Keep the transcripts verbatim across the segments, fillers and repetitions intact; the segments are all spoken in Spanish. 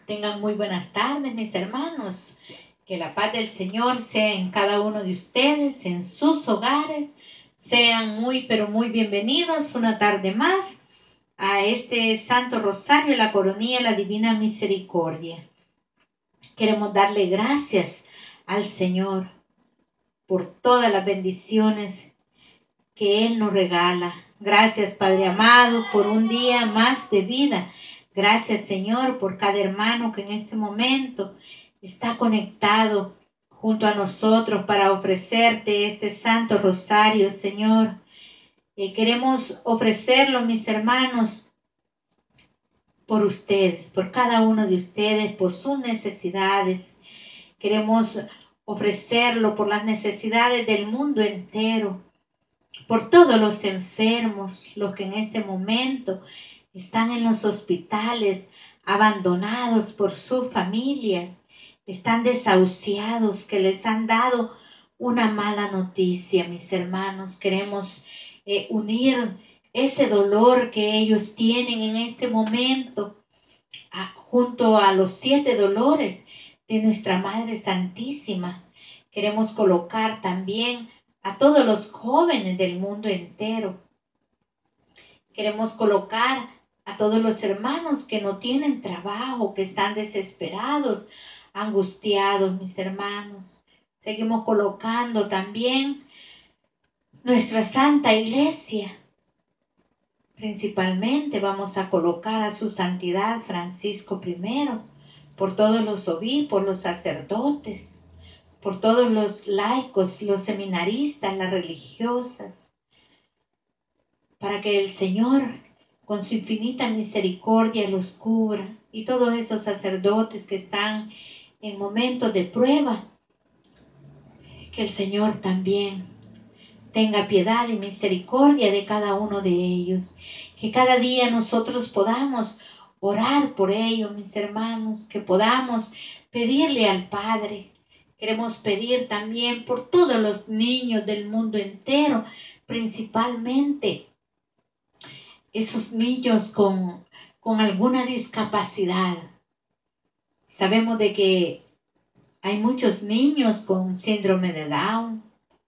Tengan muy buenas tardes, mis hermanos. Que la paz del Señor sea en cada uno de ustedes, en sus hogares. Sean muy, pero muy bienvenidos una tarde más a este Santo Rosario, la Coronilla de la Divina Misericordia. Queremos darle gracias al Señor por todas las bendiciones que Él nos regala. Gracias, Padre amado, por un día más de vida. Gracias, Señor, por cada hermano que en este momento está conectado junto a nosotros para ofrecerte este Santo Rosario, Señor. Eh, queremos ofrecerlo, mis hermanos, por ustedes, por cada uno de ustedes, por sus necesidades. Queremos ofrecerlo por las necesidades del mundo entero, por todos los enfermos, los que en este momento están en los hospitales, abandonados por sus familias, están desahuciados, que les han dado una mala noticia, mis hermanos. Queremos eh, unir ese dolor que ellos tienen en este momento a, junto a los siete dolores de nuestra Madre Santísima. Queremos colocar también a todos los jóvenes del mundo entero. Queremos colocar a todos los hermanos que no tienen trabajo, que están desesperados, angustiados, mis hermanos. Seguimos colocando también nuestra Santa Iglesia. Principalmente vamos a colocar a su Santidad Francisco primero, por todos los obispos, los sacerdotes, por todos los laicos, los seminaristas, las religiosas, para que el Señor con su infinita misericordia los cubra, y todos esos sacerdotes que están en momentos de prueba, que el Señor también tenga piedad y misericordia de cada uno de ellos, que cada día nosotros podamos orar por ellos, mis hermanos, que podamos pedirle al Padre. Queremos pedir también por todos los niños del mundo entero, principalmente esos niños con, con alguna discapacidad. Sabemos de que hay muchos niños con síndrome de Down,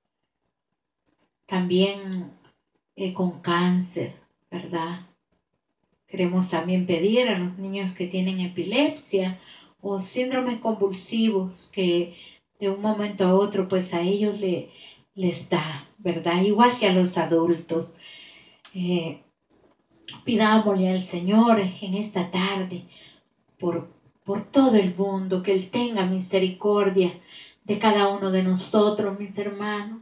también eh, con cáncer, ¿verdad? Queremos también pedir a los niños que tienen epilepsia o síndromes convulsivos, que de un momento a otro pues a ellos le, les da, ¿verdad? Igual que a los adultos. Eh, pidámosle al Señor en esta tarde por, por todo el mundo, que Él tenga misericordia de cada uno de nosotros, mis hermanos.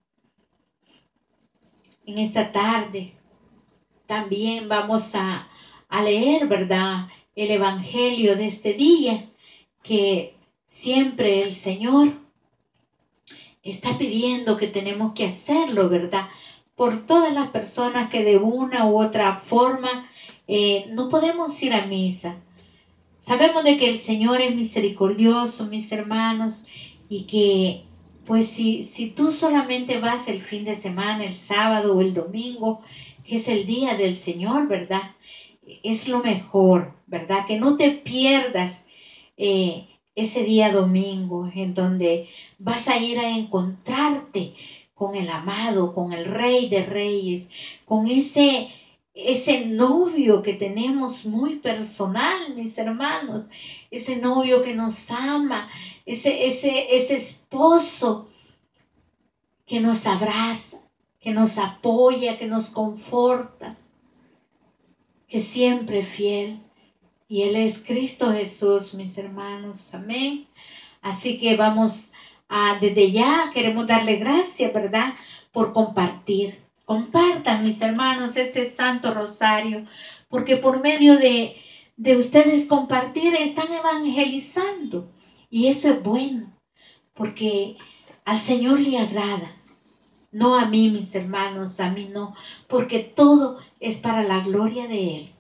En esta tarde también vamos a, a leer, ¿verdad?, el Evangelio de este día, que siempre el Señor está pidiendo que tenemos que hacerlo, ¿verdad?, por todas las personas que de una u otra forma eh, no podemos ir a misa. Sabemos de que el Señor es misericordioso, mis hermanos, y que pues si, si tú solamente vas el fin de semana, el sábado o el domingo, que es el día del Señor, ¿verdad?, es lo mejor, ¿verdad?, que no te pierdas eh, ese día domingo en donde vas a ir a encontrarte con el amado, con el Rey de Reyes, con ese, ese novio que tenemos muy personal, mis hermanos, ese novio que nos ama, ese, ese, ese esposo que nos abraza, que nos apoya, que nos conforta, que siempre es fiel. Y Él es Cristo Jesús, mis hermanos. Amén. Así que vamos a, desde ya queremos darle gracias, ¿verdad?, por compartir. Compartan, mis hermanos, este Santo Rosario, porque por medio de, de ustedes compartir están evangelizando. Y eso es bueno, porque al Señor le agrada. No a mí, mis hermanos, a mí no, porque todo es para la gloria de Él.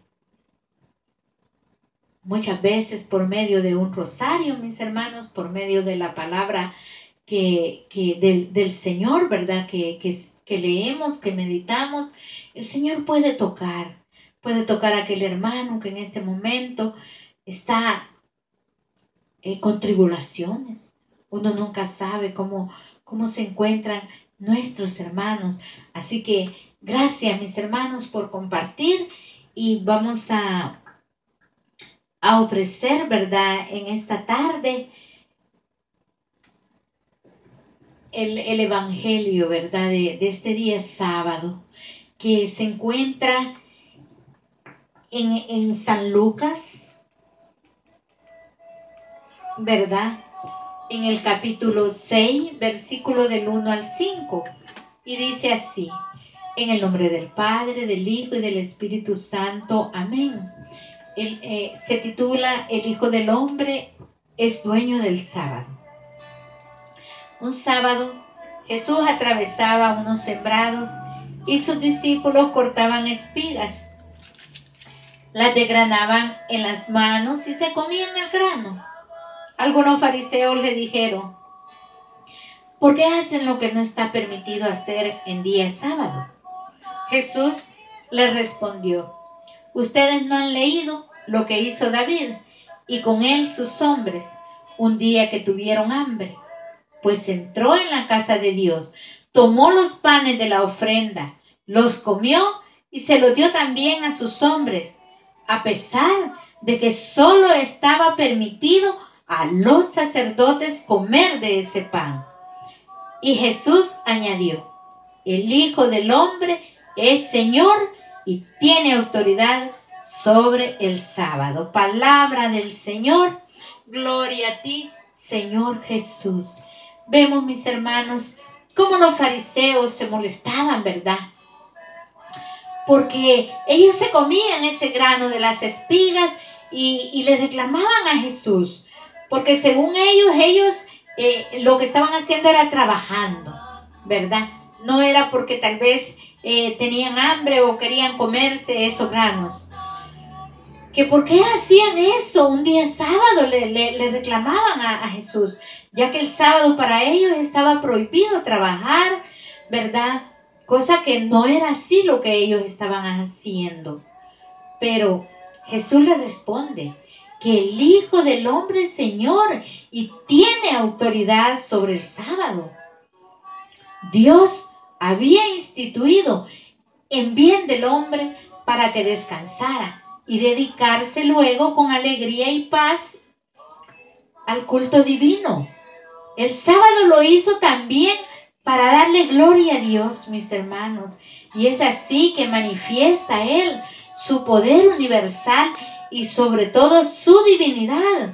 Muchas veces por medio de un rosario, mis hermanos, por medio de la palabra que, que del, del Señor, ¿verdad?, que, que, que leemos, que meditamos, el Señor puede tocar, puede tocar a aquel hermano que en este momento está eh, con tribulaciones. Uno nunca sabe cómo, cómo se encuentran nuestros hermanos. Así que gracias, mis hermanos, por compartir, y vamos a, a ofrecer, ¿verdad?, en esta tarde el, el evangelio, ¿verdad?, de, de este día sábado, que se encuentra en, en San Lucas, ¿verdad?, en el capítulo seis, versículo del uno al cinco, y dice así: en el nombre del Padre, del Hijo y del Espíritu Santo. Amén. El, eh, se titula El Hijo del Hombre es dueño del sábado. Un sábado, Jesús atravesaba unos sembrados y sus discípulos cortaban espigas, las desgranaban en las manos y se comían el grano. Algunos fariseos le dijeron: ¿por qué hacen lo que no está permitido hacer en día sábado? Jesús les respondió: ustedes no han leído lo que hizo David y con él sus hombres un día que tuvieron hambre, pues entró en la casa de Dios, tomó los panes de la ofrenda, los comió y se los dio también a sus hombres, a pesar de que solo estaba permitido a los sacerdotes comer de ese pan. Y Jesús añadió: el Hijo del Hombre es Señor y tiene autoridad sobre el sábado. Palabra del Señor. Gloria a ti, Señor Jesús. Vemos, mis hermanos, cómo los fariseos se molestaban, ¿verdad? Porque ellos se comían ese grano de las espigas y, y le reclamaban a Jesús, porque según ellos, ellos eh, lo que estaban haciendo era trabajando, ¿verdad? No era porque tal vez eh, tenían hambre o querían comerse esos granos. ¿Que por qué hacían eso un día sábado? Le, le, le reclamaban a, a Jesús, ya que el sábado para ellos estaba prohibido trabajar, ¿verdad? Cosa que no era así lo que ellos estaban haciendo. Pero Jesús le responde que el Hijo del Hombre es Señor y tiene autoridad sobre el sábado. Dios había instituido en bien del hombre para que descansara y dedicarse luego con alegría y paz al culto divino. El sábado lo hizo también para darle gloria a Dios, mis hermanos. Y es así que manifiesta Él su poder universal y sobre todo su divinidad.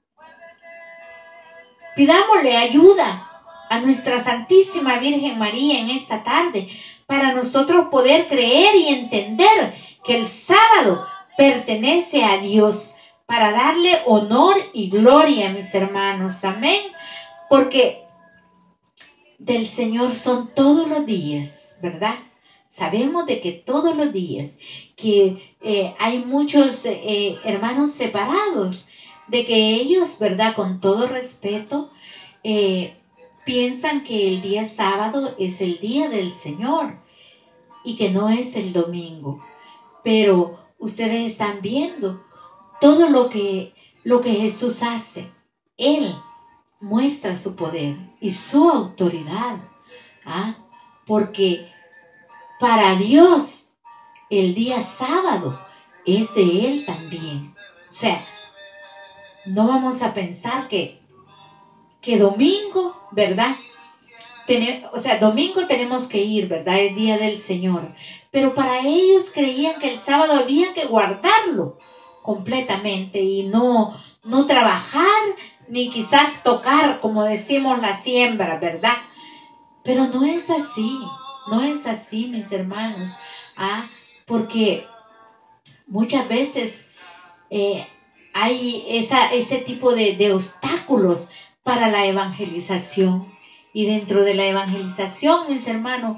Pidámosle ayuda a nuestra Santísima Virgen María en esta tarde para nosotros poder creer y entender que el sábado pertenece a Dios, para darle honor y gloria, mis hermanos. Amén. Porque del Señor son todos los días, ¿verdad? Sabemos de que todos los días, que eh, hay muchos eh, hermanos separados, de que ellos, ¿verdad?, con todo respeto, eh, piensan que el día sábado es el día del Señor y que no es el domingo. Pero ustedes están viendo todo lo que, lo que Jesús hace. Él muestra su poder y su autoridad, ¿ah? Porque para Dios el día sábado es de Él también. O sea, no vamos a pensar que, que domingo, ¿verdad? Tener, o sea, domingo tenemos que ir, ¿verdad? Es día del Señor. Pero para ellos creían que el sábado había que guardarlo completamente y no, no trabajar, ni quizás tocar, como decimos, la siembra, ¿verdad? Pero no es así, no es así, mis hermanos. ¿Ah? Porque muchas veces eh, hay esa, ese tipo de, de obstáculos para la evangelización. Y dentro de la evangelización, mis hermanos,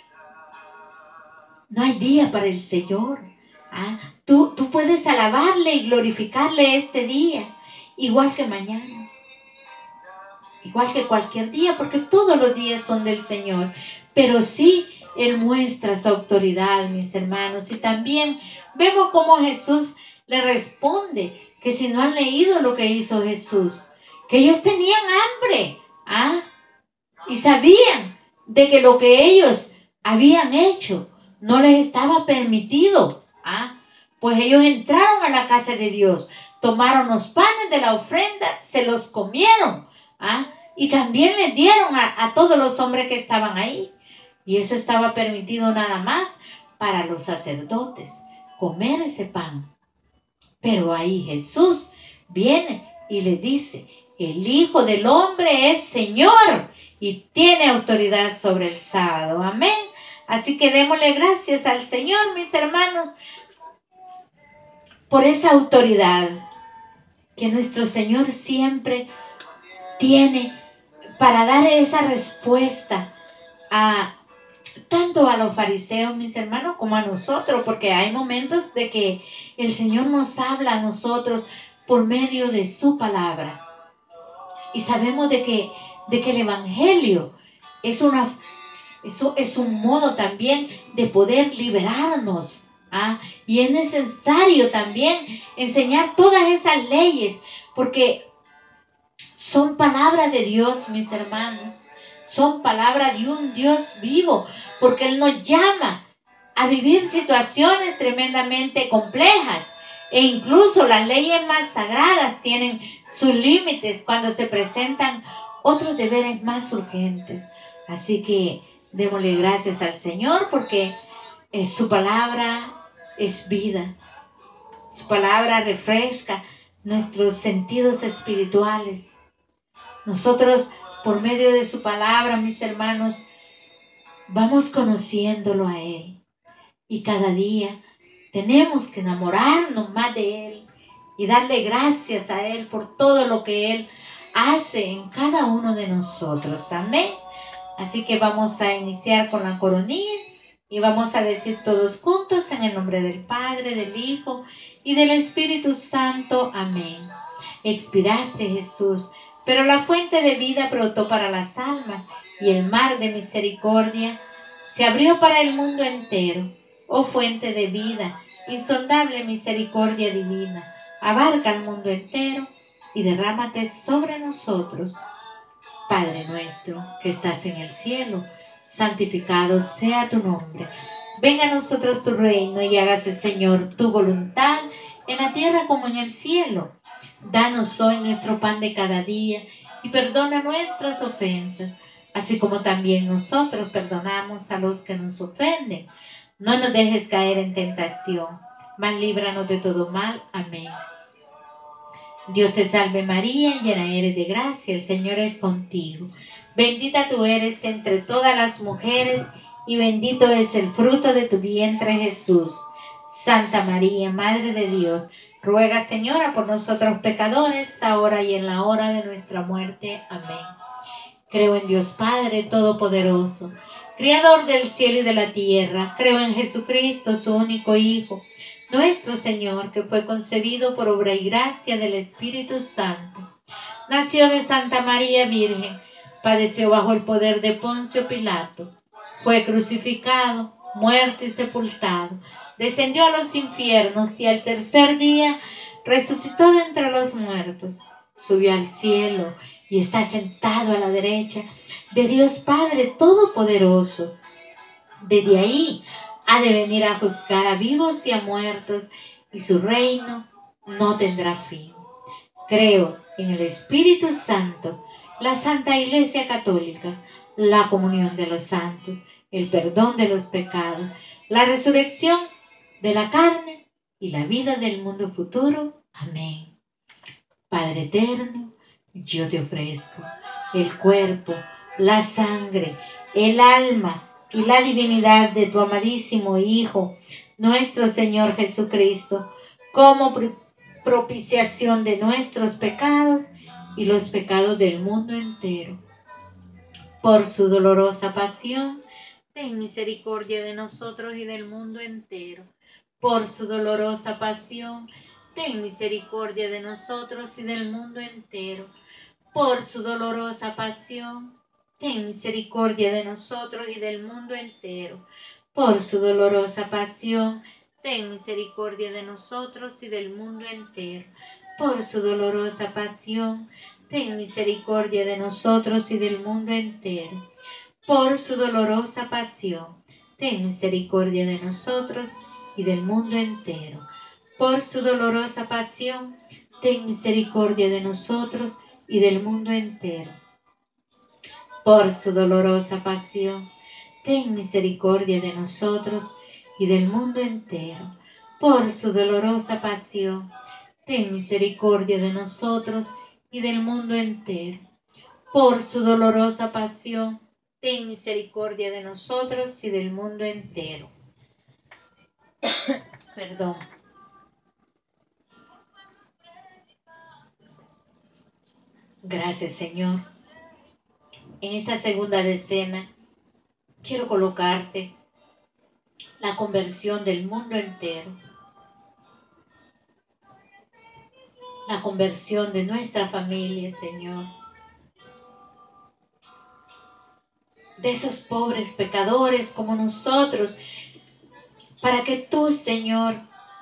no hay día para el Señor. ¿Ah? Tú, tú puedes alabarle y glorificarle este día, igual que mañana, igual que cualquier día, porque todos los días son del Señor. Pero sí, Él muestra su autoridad, mis hermanos. Y también vemos cómo Jesús le responde, que si no han leído lo que hizo Jesús, que ellos tenían hambre, ¿ah? Y sabían de que lo que ellos habían hecho no les estaba permitido, ¿ah? Pues ellos entraron a la casa de Dios, tomaron los panes de la ofrenda, se los comieron, ¿ah? Y también les dieron a, a todos los hombres que estaban ahí. Y eso estaba permitido nada más para los sacerdotes, comer ese pan. Pero ahí Jesús viene y le dice, el Hijo del Hombre es Señor y tiene autoridad sobre el sábado. Amén. Así que démosle gracias al Señor, mis hermanos, por esa autoridad que nuestro Señor siempre tiene para dar esa respuesta a tanto a los fariseos, mis hermanos, como a nosotros, porque hay momentos de que el Señor nos habla a nosotros por medio de su palabra. Y sabemos de que, de que el Evangelio es, una, eso es un modo también de poder liberarnos. ¿ah? Y es necesario también enseñar todas esas leyes, porque son palabras de Dios, mis hermanos. Son palabras de un Dios vivo, porque Él nos llama a vivir situaciones tremendamente complejas. E incluso las leyes más sagradas tienen sus límites cuando se presentan otros deberes más urgentes. Así que démosle gracias al Señor porque eh, su palabra es vida. Su palabra refresca nuestros sentidos espirituales. Nosotros, por medio de su palabra, mis hermanos, vamos conociéndolo a Él. Y cada día tenemos que enamorarnos más de Él y darle gracias a Él por todo lo que Él hace en cada uno de nosotros. Amén. Así que vamos a iniciar con la coronilla y vamos a decir todos juntos en el nombre del Padre, del Hijo y del Espíritu Santo. Amén. Expiraste, Jesús, pero la fuente de vida brotó para las almas y el mar de misericordia se abrió para el mundo entero. Oh fuente de vida, insondable misericordia divina, abarca el mundo entero y derrámate sobre nosotros. Padre nuestro que estás en el cielo, santificado sea tu nombre. Venga a nosotros tu reino y hágase, Señor, tu voluntad en la tierra como en el cielo. Danos hoy nuestro pan de cada día y perdona nuestras ofensas, así como también nosotros perdonamos a los que nos ofenden. No nos dejes caer en tentación, mas líbranos de todo mal. Amén. Dios te salve María, llena eres de gracia, el Señor es contigo. Bendita tú eres entre todas las mujeres y bendito es el fruto de tu vientre Jesús. Santa María, Madre de Dios, ruega, Señora, por nosotros pecadores, ahora y en la hora de nuestra muerte. Amén. Creo en Dios Padre Todopoderoso, Creador del cielo y de la tierra. Creo en Jesucristo, su único Hijo, nuestro Señor, que fue concebido por obra y gracia del Espíritu Santo. Nació de Santa María Virgen, padeció bajo el poder de Poncio Pilato, fue crucificado, muerto y sepultado, descendió a los infiernos y al tercer día resucitó de entre los muertos, subió al cielo y está sentado a la derecha de Dios Padre Todopoderoso. Desde ahí ha de venir a juzgar a vivos y a muertos, y su reino no tendrá fin. Creo en el Espíritu Santo, la Santa Iglesia Católica, la comunión de los santos, el perdón de los pecados, la resurrección de la carne y la vida del mundo futuro. Amén. Padre eterno, yo te ofrezco el cuerpo, la sangre, el alma y la divinidad de tu amadísimo Hijo, nuestro Señor Jesucristo, como propiciación de nuestros pecados y los pecados del mundo entero. Por su dolorosa pasión, ten misericordia de nosotros y del mundo entero. Por su dolorosa pasión, ten misericordia de nosotros y del mundo entero. Por su dolorosa pasión, ten misericordia de nosotros y del mundo entero. Por su dolorosa pasión, ten misericordia de nosotros y del mundo entero. Por su dolorosa pasión, ten misericordia de nosotros y del mundo entero. Por su dolorosa pasión, ten misericordia de nosotros y del mundo entero. Por su dolorosa pasión, ten misericordia de nosotros y del mundo entero. Por su dolorosa pasión, ten misericordia de nosotros y del mundo entero. Por su dolorosa pasión, ten misericordia de nosotros y del mundo entero. Por su dolorosa pasión, ten misericordia de nosotros y del mundo entero. Perdón. Gracias, Señor. En esta segunda decena, quiero colocarte la conversión del mundo entero. La conversión de nuestra familia, Señor. De esos pobres pecadores como nosotros, para que tú, Señor,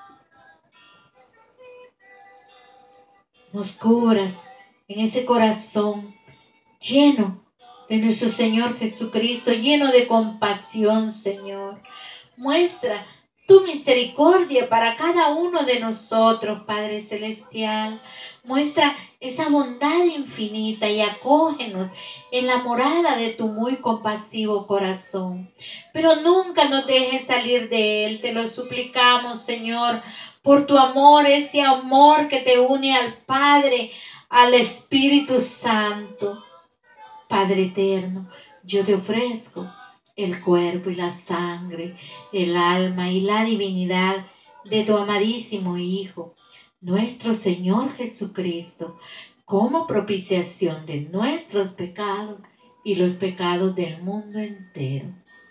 nos cubras en ese corazón lleno de nuestro Señor Jesucristo, lleno de compasión, Señor. Muestra tu misericordia para cada uno de nosotros, Padre Celestial. Muestra esa bondad infinita y acógenos en la morada de tu muy compasivo corazón. Pero nunca nos dejes salir de él, te lo suplicamos, Señor, por tu amor, ese amor que te une al Padre, al Espíritu Santo. Padre eterno, yo te ofrezco el cuerpo y la sangre, el alma y la divinidad de tu amadísimo Hijo, nuestro Señor Jesucristo, como propiciación de nuestros pecados y los pecados del mundo entero.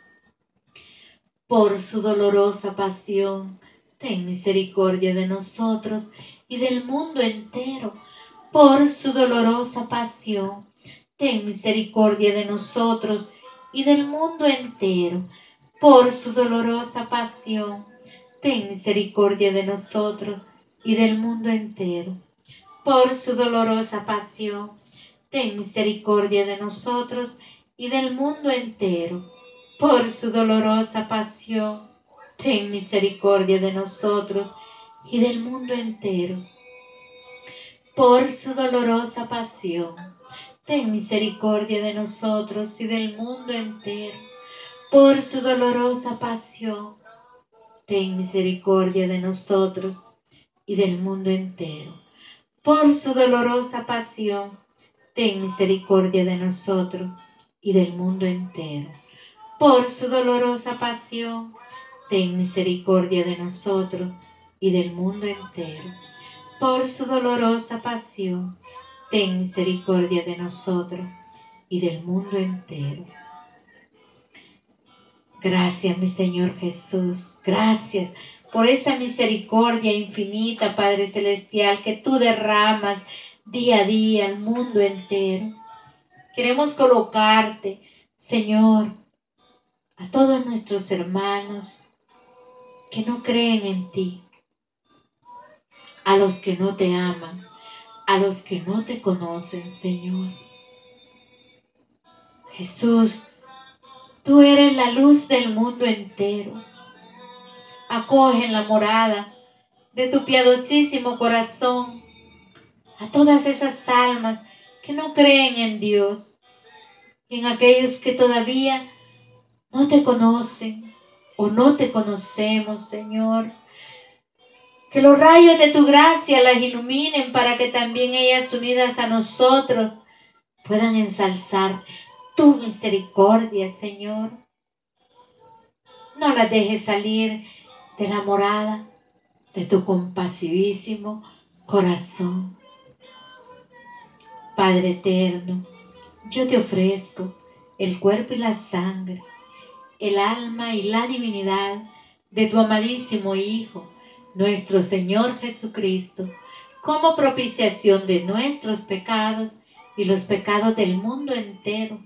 Por su dolorosa pasión, ten misericordia de nosotros y del mundo entero. Por su dolorosa pasión, ten misericordia de nosotros y del mundo entero. Por su dolorosa pasión, ten misericordia de nosotros y del mundo entero. Por su dolorosa pasión, ten misericordia de nosotros y del mundo entero. Por su dolorosa pasión, ten misericordia de nosotros y del mundo entero. Por su dolorosa pasión, ten misericordia de nosotros y del mundo entero. Por su dolorosa pasión, ten misericordia de nosotros y del mundo entero. Por su dolorosa pasión, ten misericordia de nosotros y del mundo entero. Por su dolorosa pasión, ten misericordia de nosotros y del mundo entero. Por su dolorosa pasión, ten misericordia de nosotros y del mundo entero. Gracias, mi Señor Jesús. Gracias por esa misericordia infinita, Padre Celestial, que tú derramas día a día al mundo entero. Queremos colocarte, Señor, a todos nuestros hermanos que no creen en ti, a los que no te aman, a los que no te conocen, Señor. Jesús, tú eres la luz del mundo entero. Acoge en la morada de tu piadosísimo corazón a todas esas almas que no creen en Dios, y en aquellos que todavía no te conocen o no te conocemos, Señor. Que los rayos de tu gracia las iluminen para que también ellas, unidas a nosotros, puedan ensalzar tu misericordia, Señor. No las dejes salir de la morada de tu compasivísimo corazón. Padre eterno, yo te ofrezco el cuerpo y la sangre, el alma y la divinidad de tu amadísimo Hijo, nuestro Señor Jesucristo, como propiciación de nuestros pecados y los pecados del mundo entero.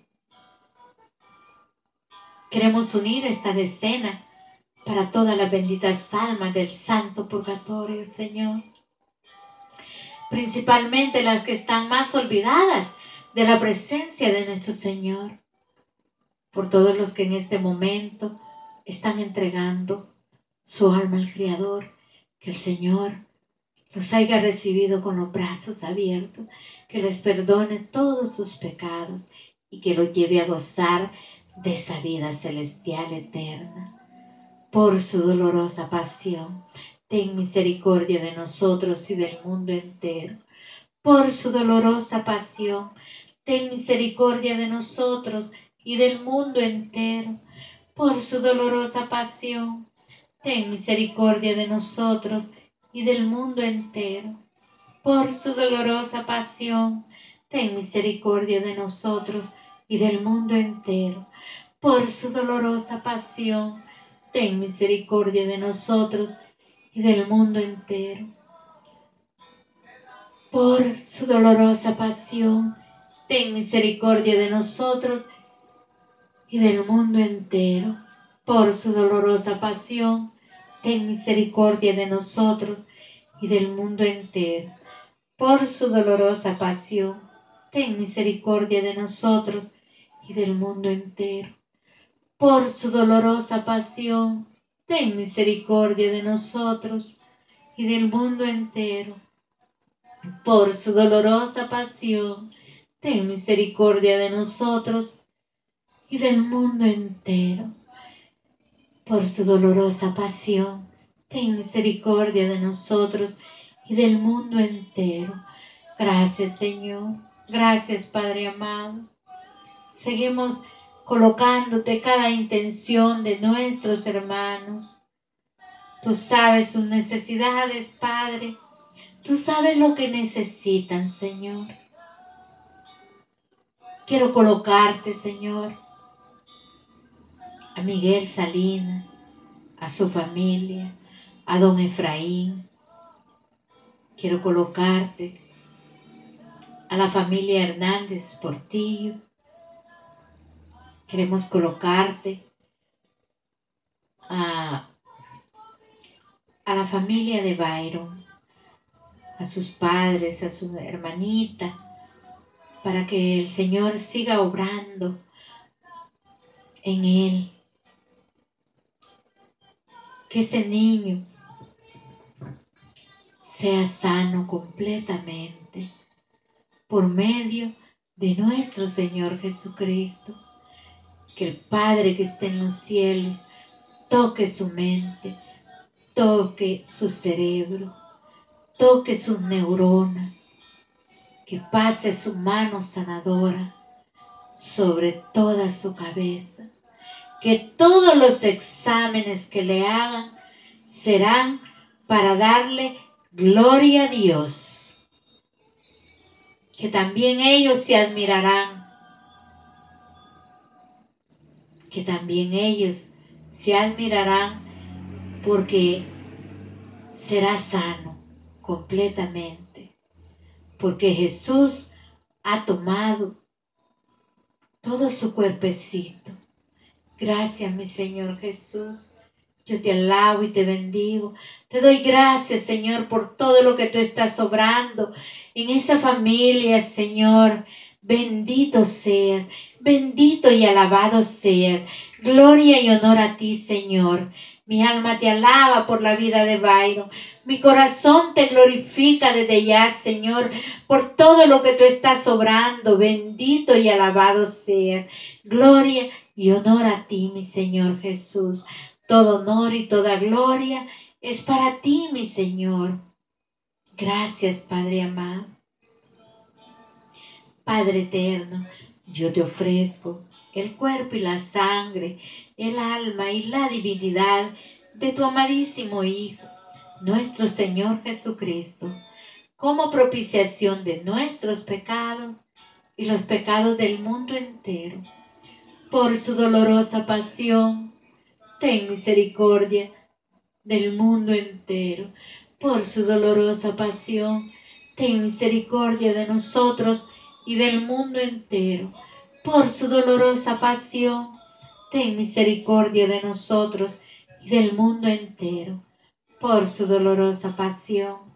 Queremos unir esta decena para todas las benditas almas del santo purgatorio, Señor. principalmente las que están más olvidadas de la presencia de nuestro Señor, por todos los que en este momento están entregando su alma al Creador, que el Señor los haya recibido con los brazos abiertos, que les perdone todos sus pecados y que los lleve a gozar de esa vida celestial eterna. Por su dolorosa pasión, ten misericordia de nosotros y del mundo entero. Por su dolorosa pasión, ten misericordia de nosotros y del mundo entero. Por su dolorosa pasión, ten misericordia de nosotros y del mundo entero. Por su dolorosa pasión, ten misericordia de nosotros y del mundo entero. Por su dolorosa pasión, ten misericordia de nosotros y del mundo entero. Por su dolorosa pasión, ten misericordia de nosotros y del mundo entero. Por su dolorosa pasión, ten misericordia de nosotros y del mundo entero. Por su dolorosa pasión, ten misericordia de nosotros y del mundo entero. Por su dolorosa pasión, ten misericordia de nosotros y del mundo entero. Por su dolorosa pasión, ten misericordia de nosotros y del mundo entero. Por su dolorosa pasión, ten misericordia de nosotros y del mundo entero. Gracias, Señor. Gracias, Padre amado. Seguimos colocándote cada intención de nuestros hermanos. Tú sabes sus necesidades, Padre. Tú sabes lo que necesitan, Señor. Quiero colocarte, Señor, a Miguel Salinas, a su familia, a don Efraín. Quiero colocarte a la familia Hernández Portillo. Queremos colocarte a, a la familia de Byron, a sus padres, a su hermanita, para que el Señor siga obrando en él. Que ese niño sea sano completamente por medio de nuestro Señor Jesucristo. Que el Padre que está en los cielos toque su mente, toque su cerebro, toque sus neuronas, que pase su mano sanadora sobre toda su cabeza, que todos los exámenes que le hagan serán para darle gloria a Dios, que también ellos se admirarán, que también ellos se admirarán porque será sano completamente, porque Jesús ha tomado todo su cuerpecito. Gracias, mi Señor Jesús. Yo te alabo y te bendigo. Te doy gracias, Señor, por todo lo que tú estás obrando en esa familia, Señor. Bendito seas, bendito y alabado seas. Gloria y honor a ti, Señor. Mi alma te alaba por la vida de Byron. Mi corazón te glorifica desde ya, Señor, por todo lo que tú estás obrando. Bendito y alabado seas. Gloria y honor a ti, mi Señor Jesús. Todo honor y toda gloria es para ti, mi Señor. Gracias, Padre amado. Padre eterno, yo te ofrezco el cuerpo y la sangre, el alma y la divinidad de tu amadísimo Hijo, nuestro Señor Jesucristo, como propiciación de nuestros pecados y los pecados del mundo entero. Por su dolorosa pasión, ten misericordia del mundo entero. Por su dolorosa pasión, ten misericordia de nosotros y del mundo entero. Por su dolorosa pasión, ten misericordia de nosotros y del mundo entero. Por su dolorosa pasión,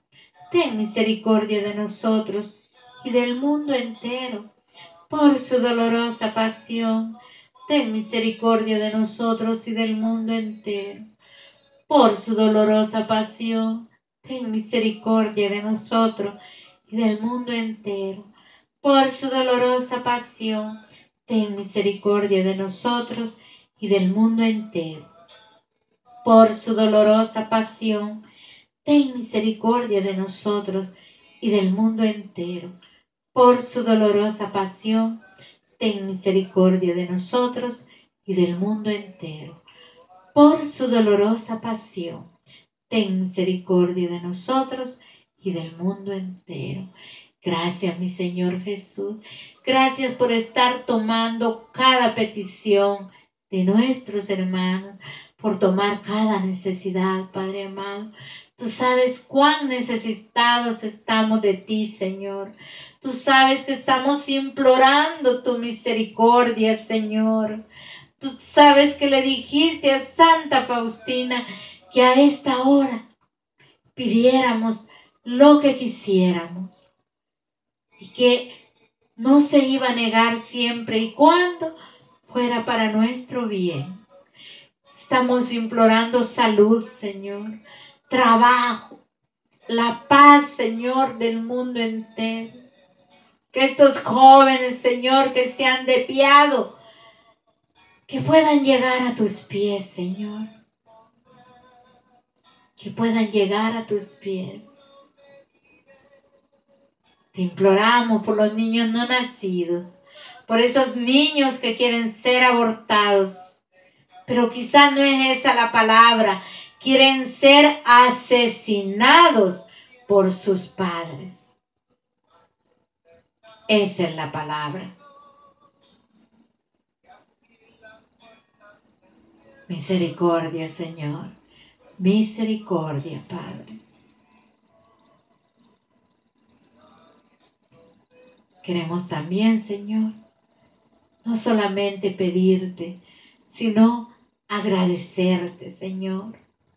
ten misericordia de nosotros y del mundo entero. Por su dolorosa pasión, ten misericordia de nosotros y del mundo entero. Por su dolorosa pasión, ten misericordia de nosotros y del mundo entero. Por su dolorosa pasión, ten misericordia de nosotros y del mundo entero. Por su dolorosa pasión, ten misericordia de nosotros y del mundo entero. Por su dolorosa pasión, ten misericordia de nosotros y del mundo entero. Por su dolorosa pasión, ten misericordia de nosotros y del mundo entero. Gracias, mi Señor Jesús. Gracias por estar tomando cada petición de nuestros hermanos, por tomar cada necesidad, Padre amado. Tú sabes cuán necesitados estamos de ti, Señor. Tú sabes que estamos implorando tu misericordia, Señor. Tú sabes que le dijiste a Santa Faustina que a esta hora pidiéramos lo que quisiéramos y que no se iba a negar siempre y cuando fuera para nuestro bien. Estamos implorando salud, Señor, trabajo, la paz, Señor, del mundo entero. Que estos jóvenes, Señor, que se han desviado, que puedan llegar a tus pies, Señor. Que puedan llegar a tus pies. Te imploramos por los niños no nacidos, por esos niños que quieren ser abortados, pero quizás no es esa la palabra. Quieren ser asesinados por sus padres. Esa es la palabra. Misericordia, Señor. Misericordia, Padre. Queremos también, Señor, no solamente pedirte, sino agradecerte, Señor.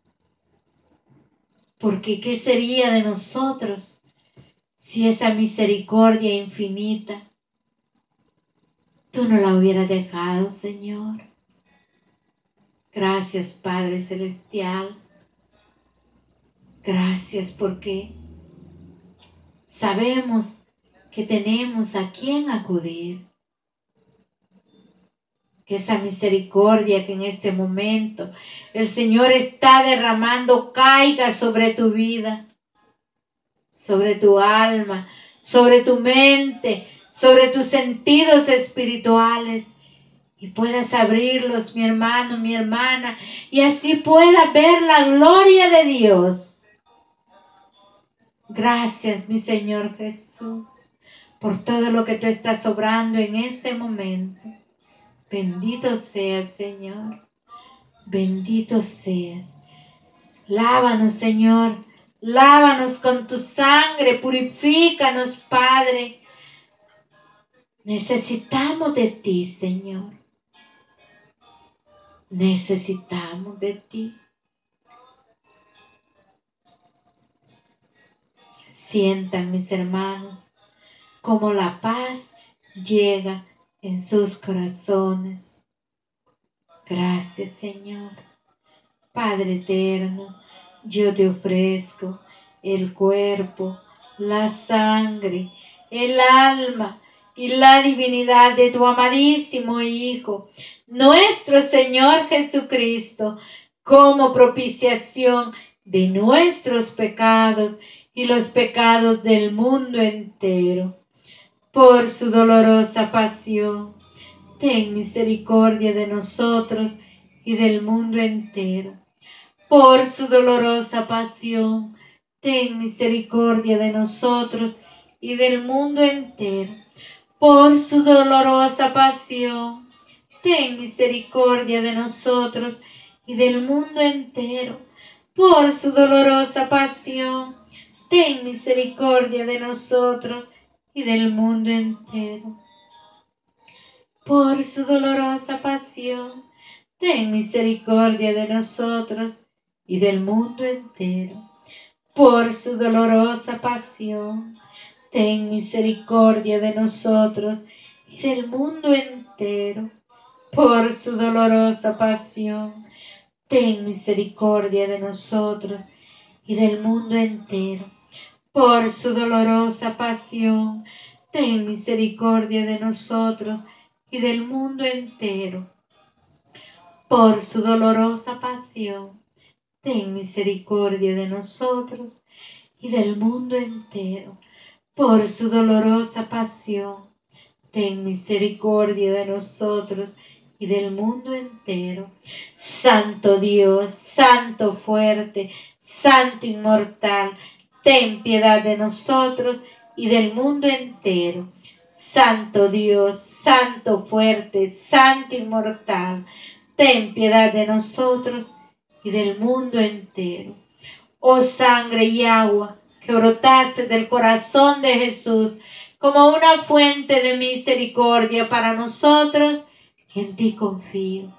Porque ¿qué sería de nosotros si esa misericordia infinita tú no la hubieras dejado, Señor? Gracias, Padre Celestial. Gracias porque sabemos que tenemos a quien acudir. Que esa misericordia que en este momento el Señor está derramando caiga sobre tu vida, sobre tu alma, sobre tu mente, sobre tus sentidos espirituales, y puedas abrirlos, mi hermano, mi hermana, y así puedas ver la gloria de Dios. Gracias, mi Señor Jesús, por todo lo que tú estás obrando en este momento. Bendito seas, Señor. Bendito seas. Lávanos, Señor. Lávanos con tu sangre. Purifícanos, Padre. Necesitamos de ti, Señor. Necesitamos de ti. Sientan, mis hermanos, cómo la paz llega en sus corazones. Gracias, Señor. Padre eterno, yo te ofrezco el cuerpo, la sangre, el alma y la divinidad de tu amadísimo Hijo, nuestro Señor Jesucristo, como propiciación de nuestros pecados y los pecados del mundo entero. Por su dolorosa pasión, ten misericordia de nosotros y del mundo entero. Por su dolorosa pasión, ten misericordia de nosotros y del mundo entero. Por su dolorosa pasión, ten misericordia de nosotros y del mundo entero. Por su dolorosa pasión, ten misericordia de nosotros y del mundo entero. Por su dolorosa pasión, ten misericordia de nosotros y del mundo entero. por su dolorosa pasión, ten misericordia de nosotros y del mundo entero. Por su dolorosa pasión, ten misericordia de nosotros y del mundo entero. Por su dolorosa pasión, ten misericordia de nosotros y del mundo entero. Por su dolorosa pasión, ten misericordia de nosotros y del mundo entero. Por su dolorosa pasión, ten misericordia de nosotros y del mundo entero. Santo Dios, Santo fuerte, Santo inmortal, ten piedad de nosotros y del mundo entero. Santo Dios, Santo fuerte, Santo inmortal, ten piedad de nosotros y del mundo entero. Oh sangre y agua que brotaste del corazón de Jesús como una fuente de misericordia para nosotros, en ti confío.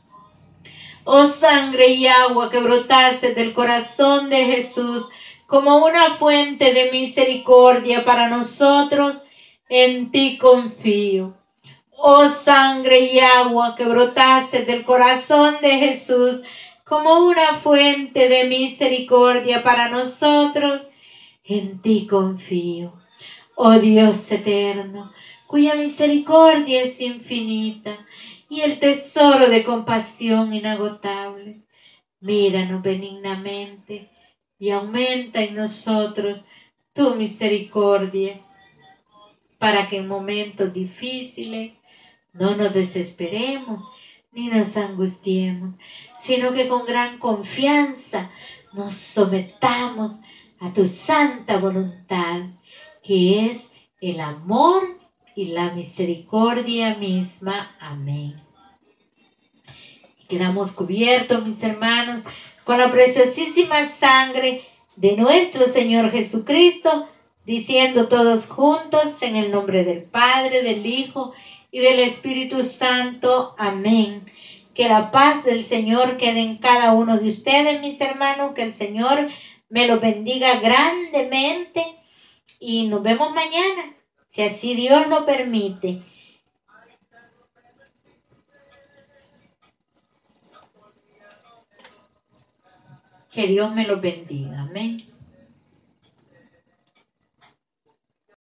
Oh sangre y agua que brotaste del corazón de Jesús como una fuente de misericordia para nosotros, en ti confío. Oh sangre y agua que brotaste del corazón de Jesús como una fuente de misericordia para nosotros, en ti confío. Oh Dios eterno, cuya misericordia es infinita y el tesoro de compasión inagotable, míranos benignamente y aumenta en nosotros tu misericordia, para que en momentos difíciles no nos desesperemos ni nos angustiemos, sino que con gran confianza nos sometamos a tu santa voluntad, que es el amor y la misericordia misma. Amén. Quedamos cubiertos, mis hermanos, con la preciosísima sangre de nuestro Señor Jesucristo, diciendo todos juntos en el nombre del Padre, del Hijo y del Espíritu Santo. Amén. Que la paz del Señor quede en cada uno de ustedes, mis hermanos, que el Señor me los bendiga grandemente y nos vemos mañana, si así Dios lo permite. Que Dios me los bendiga. Amén.